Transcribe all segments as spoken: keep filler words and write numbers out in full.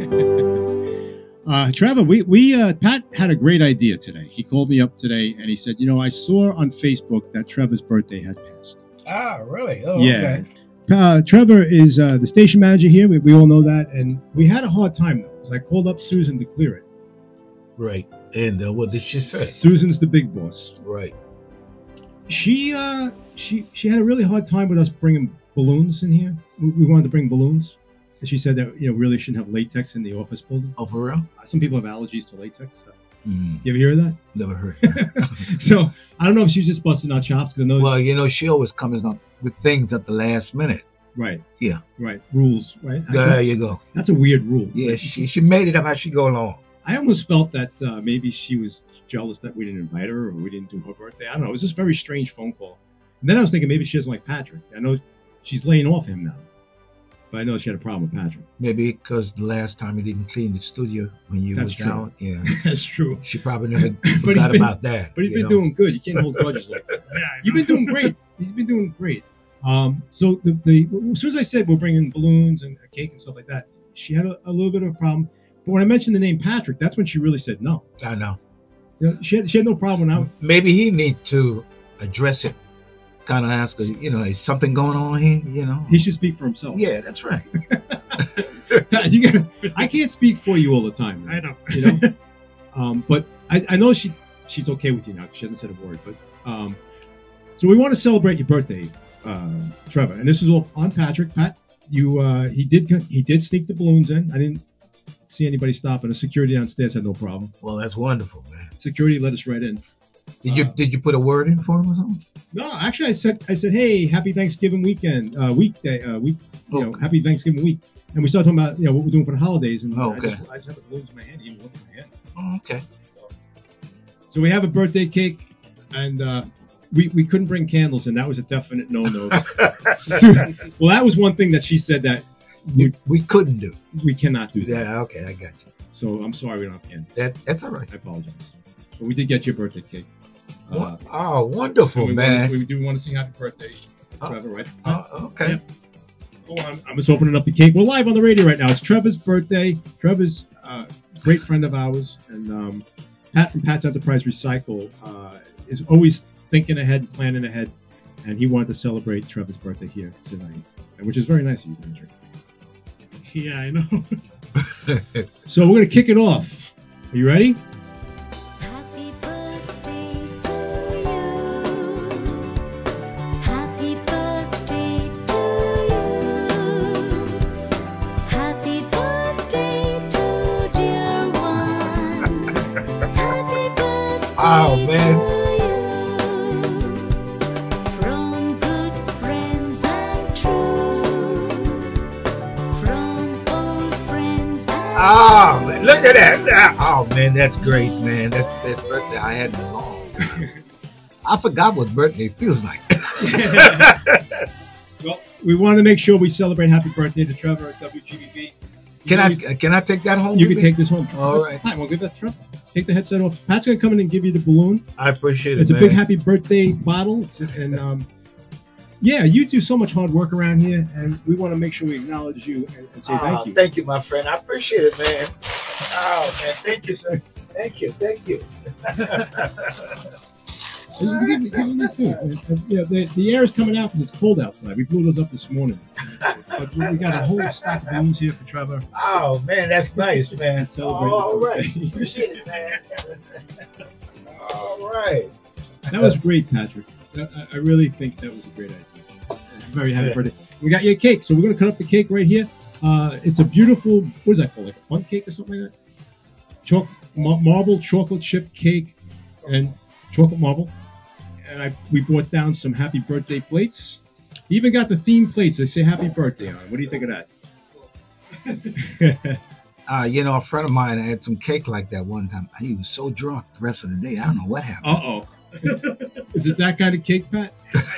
uh, Trevor, we we uh, Pat had a great idea today. He called me up today and he said, "You know, I saw on Facebook that Trevor's birthday had passed." Ah, really? Oh, yeah. okay. Uh, Trevor is uh, the station manager here. We, we all know that, and we had a hard time though, because I called up Susan to clear it. Right. And uh, what did she say? Susan's the big boss. Right. She uh, she she had a really hard time with us bringing balloons in here. We, we wanted to bring balloons. And she said that, you know, really shouldn't have latex in the office building. Oh, for real? Some people have allergies to latex. So. Mm. You ever hear of that? Never heard that. So I don't know if she's just busting out chops. Cause I know well, you know, she always comes up with things at the last minute. Right. Yeah. Right. Rules. Right. There you go. That's a weird rule. Yeah, she, she made it up as she go along. I almost felt that uh, maybe she was jealous that we didn't invite her or we didn't do her birthday. I don't know. It was just a very strange phone call. And then I was thinking maybe she doesn't like Patrick. I know she's laying off him now. But I know she had a problem with Patrick. Maybe because the last time he didn't clean the studio when you That's was true. out. Yeah, that's true. She probably never forgot been, about that. But he's been know? doing good. You can't hold grudges like that. Yeah, you've been doing great. He's been doing great. Um, so the, the as soon as I said we're bringing balloons and a cake and stuff like that, she had a, a little bit of a problem. But when I mentioned the name Patrick, that's when she really said no. I know. You know, she had she had no problem when I. Maybe he need to address it. Kind of ask her, you know, is something going on here? You know, he should speak for himself. Yeah, that's right. you gotta, I can't speak for you all the time. Man. I know. You know, um, but I, I know she she's okay with you now. She hasn't said a word. But um, so we want to celebrate your birthday, uh, Trevor, and this is all on Patrick. Pat, you uh, he did he did sneak the balloons in. I didn't see anybody stopping. The security downstairs had no problem. Well, that's wonderful, man. Security let us right in. Did you uh, did you put a word in for him or something? No, actually, I said I said, hey, happy Thanksgiving weekend, uh, weekday, uh, week, you okay. know, happy Thanksgiving week, and we started talking about you know what we're doing for the holidays, and oh, I, okay. just, I just have the balloons in my hand, even look in my hand. Oh, okay. So, so we have a birthday cake, and uh, we we couldn't bring candles, and that was a definite no no. So, well, that was one thing that she said that we, we couldn't do. We cannot do that. Yeah, okay, I got you. So I'm sorry we don't have candles. That's that's all right. I apologize, but we did get you a birthday cake. Uh, oh, wonderful, we man. Want, we do want to sing happy birthday to Trevor, right? Oh, okay. Yeah. Oh, I'm, I'm just opening up the cake. We're live on the radio right now. It's Trevor's birthday. Trevor's uh, a great friend of ours. And um, Pat from Pat's Enterprise Recycle uh, is always thinking ahead and planning ahead. And he wanted to celebrate Trevor's birthday here tonight, which is very nice of you, Patrick. Yeah, I know. So we're going to kick it off. Are you ready? Oh, man. From good friends and true. From old friends and oh, man. Look at that. Oh, man, that's great, man. That's the best birthday I had in a long time. I forgot what birthday feels like. Well, we want to make sure we celebrate happy birthday to Trevor at W G B B. Can I can I take that home? You can take this home. All right. Pat, we'll give that to Trevor. Take the headset off. Pat's going to come in and give you the balloon. I appreciate it, It's a man. big happy birthday bottle. And um, yeah, you do so much hard work around here, and we want to make sure we acknowledge you and, and say oh, thank you. Thank you, my friend. I appreciate it, man. Oh, man. Thank you, sir. Thank you. Thank you. And give, give them this too. And, and, yeah, the, the air is coming out because it's cold outside. We blew those up this morning. But we got a whole stack of balloons here for Trevor. Oh, man, that's nice, man. Celebrate oh, all right. Appreciate it, man. All right. That was great, Patrick. I, I really think that was a great idea. Very happy birthday. We got you a cake, so we're going to cut up the cake right here. Uh, it's a beautiful, what is that called, like a fun cake or something like that? Choc ma marble chocolate chip cake and chocolate marble. And I we brought down some happy birthday plates. Even got the theme plates. They say happy birthday on it. What do you think of that? uh, you know, a friend of mine had some cake like that one time. He was so drunk the rest of the day. I don't know what happened. Uh-oh. Is it that kind of cake, Pat?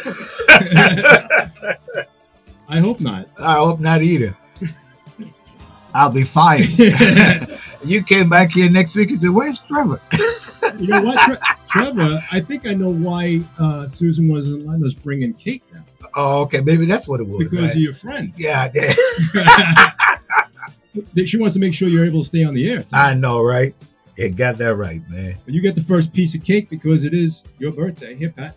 I hope not. I hope not either. I'll be fired. You came back here next week and said, where's Trevor? You know what, Tre Trevor? I think I know why uh, Susan wasn't letting us bring in cake now. Oh, okay. Maybe that's what it was. Because right? of your friend. Yeah, I did. she wants to make sure you're able to stay on the air. I know, right? You got that right, man. But you get the first piece of cake because it is your birthday. Here, Pat.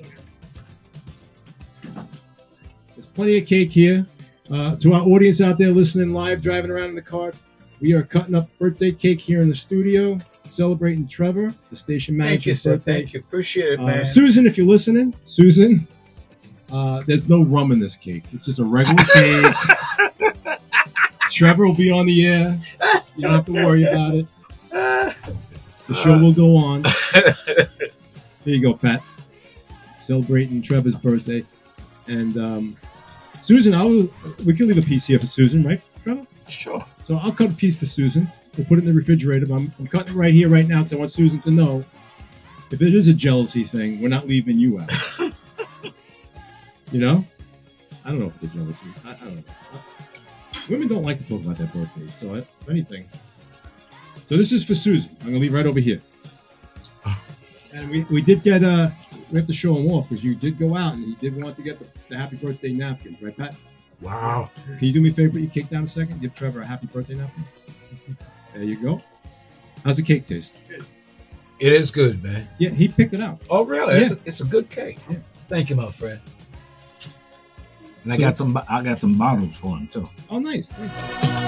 There's plenty of cake here. Uh, to our audience out there listening live, driving around in the car, we are cutting up birthday cake here in the studio, celebrating Trevor, the station Thank you, manager's sir. birthday. Thank you. Appreciate it, Uh, man. Susan, if you're listening, Susan, uh, there's no rum in this cake. It's just a regular cake. Trevor will be on the air. You don't have to worry about it. The show will go on. There you go, Pat. Celebrating Trevor's birthday. And um, Susan, I'll, we can leave a piece here for Susan, right, Trevor? Sure. So I'll cut a piece for Susan. We'll put it in the refrigerator. But I'm, I'm cutting it right here, right now, because I want Susan to know if it is a jealousy thing, we're not leaving you out. You know? I don't know if it's a jealousy. I, I don't know. Women don't like to talk about their birthdays, so if anything. So this is for Susan. I'm going to leave right over here. And we, we did get, uh, we have to show him off because you did go out and you did want to get the, the happy birthday napkins, right, Pat? Wow. Can you do me a favor? Put your cake down a second. Give Trevor a happy birthday napkin. There you go. How's the cake taste? It is good, man. Yeah, he picked it out. Oh, really? Yeah. It's, a, it's a good cake. Yeah. Thank you, my friend. And I So- got some. I got some bottles for him too. Oh, nice. Thank you.